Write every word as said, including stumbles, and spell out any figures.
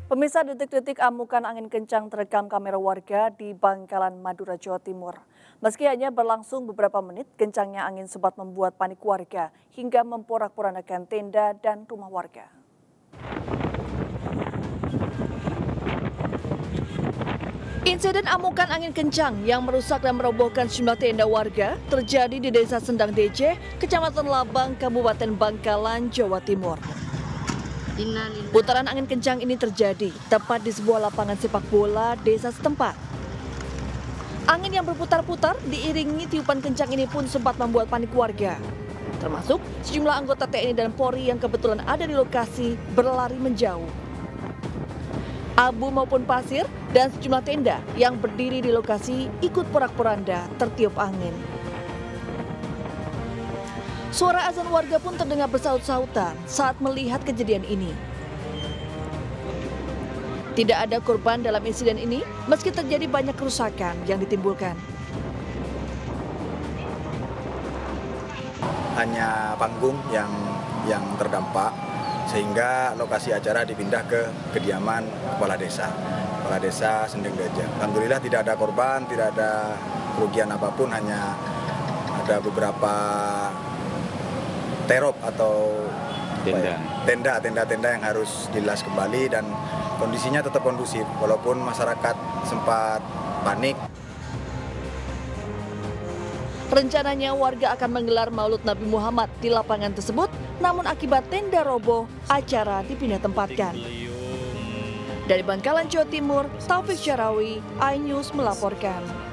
Pemirsa, detik-detik amukan angin kencang terekam kamera warga di Bangkalan, Madura, Jawa Timur. Meski hanya berlangsung beberapa menit, kencangnya angin sempat membuat panik warga hingga memporak-porandakan tenda dan rumah warga. Insiden amukan angin kencang yang merusak dan merobohkan sejumlah tenda warga terjadi di Desa Sendang D J, Kecamatan Labang, Kabupaten Bangkalan, Jawa Timur. Putaran angin kencang ini terjadi tepat di sebuah lapangan sepak bola desa setempat. Angin yang berputar-putar diiringi tiupan kencang ini pun sempat membuat panik warga. Termasuk sejumlah anggota T N I dan Polri yang kebetulan ada di lokasi berlari menjauh. Abu maupun pasir dan sejumlah tenda yang berdiri di lokasi ikut porak-poranda tertiup angin. Suara azan warga pun terdengar bersaut-sautan saat melihat kejadian ini. Tidak ada korban dalam insiden ini, meski terjadi banyak kerusakan yang ditimbulkan. Hanya panggung yang yang terdampak, sehingga lokasi acara dipindah ke kediaman kepala desa, kepala desa Sendang D J. Alhamdulillah tidak ada korban, tidak ada kerugian apapun, hanya ada beberapa terop atau tenda. tenda tenda-tenda yang harus dilas kembali dan kondisinya tetap kondusif walaupun masyarakat sempat panik. Rencananya warga akan menggelar Maulud Nabi Muhammad di lapangan tersebut, namun akibat tenda roboh, acara dipindah tempatkan. Dari Bangkalan, Jawa Timur, Taufik Syarawi, iNews melaporkan.